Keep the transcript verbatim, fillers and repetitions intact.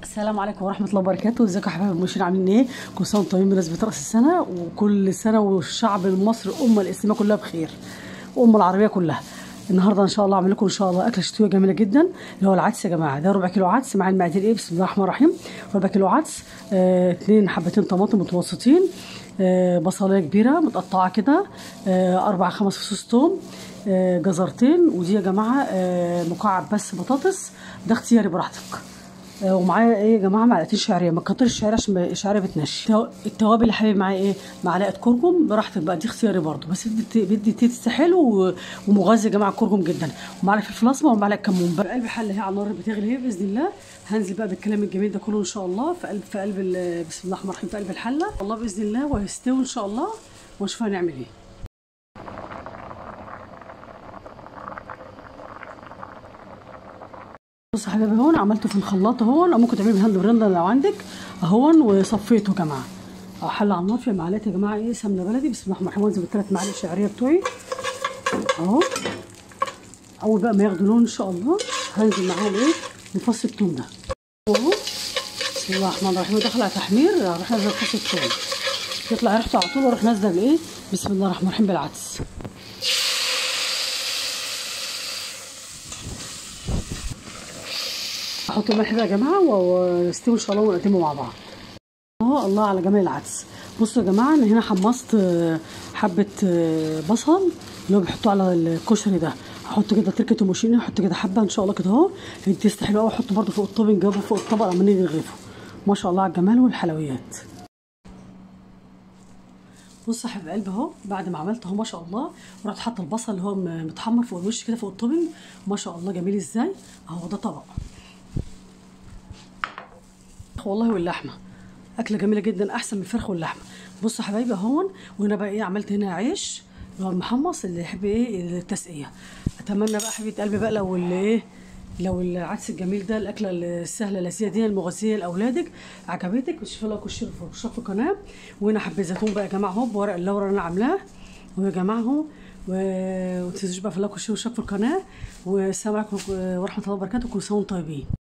السلام عليكم ورحمة الله وبركاته. ازيكم يا حبايبي المشاهدين، عاملين ايه؟ كل سنة وانتم طيبين بمناسبة رأس السنة، وكل سنة والشعب المصري الأمة الإسلامية كلها بخير، والأمة العربية كلها. النهارده إن شاء الله أعمل لكم إن شاء الله أكلة شتوية جميلة جدا، اللي هو العدس يا جماعة. ده ربع كيلو عدس مع المقادير ايه؟ بسم الله الرحمن الرحيم. ربع كيلو عدس، آه، اتنين حبتين طماطم متوسطين، آه، بصلاية كبيرة متقطعة كده، آه، أربع خمس فصوص توم، آه، جزرتين، ودي يا جماعة آه، مكعب بس بطاطس، ده اختياري براحتك. ومعايا ايه يا جماعه؟ معلقتين شعريه، ما تكترش الشعريه عشان الشعريه بتنشف. التوابل اللي حبيبي معايا ايه؟ معلقه كركم براحتك بقى، دي اختياري برده، بس بدي بدي تيست حلو ومغذي يا جماعه الكركم جدا. ومعلقه فلفل اسمر ومعلقه كمون. بقى قلب حله اهي على النار بتغلي اهي باذن الله. هنزل بقى بالكلام الجميل ده كله ان شاء الله في قلب في قلب بسم الله الرحمن الرحيم في قلب الحله والله باذن الله، وهيستوي ان شاء الله، ونشوف هنعمل ايه. بص يا حبايبي، هون عملته في الخلاط اهون، او ممكن تعمليه بالهاند بلندر لو عندك اهون، وصفيته يا جماعه. حله على النار فيها معلقه يا جماعه ايه؟ سمنه بلدي. بسم الله الرحمن الرحيم. وانزل بالثلاث معالق شعريه بتوعي اهو. اول بقى ما ياخدوا لون ان شاء الله هنزل معاهم ايه؟ بفص الثوم ده اهو. بسم الله الرحمن الرحيم. داخل على تحمير، اروح نازله بفص الثوم يطلع ريحته على طول، واروح نازله بايه؟ بسم الله الرحمن الرحيم بالعدس. احط الملح ده يا جماعه واستوي ان شاء الله ونقدمه مع بعض. اه الله على جمال العدس. بصوا يا جماعه، انا هنا حمصت حبه بصل اللي هو بيحطوه على الكشري ده. هحط كده تركه المشين، احط كده حبه ان شاء الله كده اهو، التيست حلو قوي. احطه برده فوق الطبق، جنبه فوق الطبق لما نيجي نغرفه. ما شاء الله على الجمال والحلويات. بص يا حبيب قلبي اهو، بعد ما عملت اهو ما شاء الله، ورحت حاطه البصل اللي هو متحمر فوق الوش كده فوق الطبق. ما شاء الله جميل ازاي اهو. ده طبق والله، واللحمه اكله جميله جدا، احسن من الفرخ واللحمه. بصوا يا حبايبي اهون. وهنا بقى ايه؟ عملت هنا عيش اللي هو المحمص اللي يحب ايه التسقيه. اتمنى بقى حبيبه قلبي بقى لو اللي ايه لو العدس الجميل ده، الاكله السهله اللذيذه دي المغذيه لاولادك عجبتك، مش لايك وشير في القناه. وهنا حبه زيتون بقى يا جماعه اهو بورق اللورا اللي انا عاملاه ويا جماعه اهو. وما تنسوش بقى في لايك وشير في القناه. والسلام عليكم ورحمه الله وبركاته. كل سنه وانتم طيبين.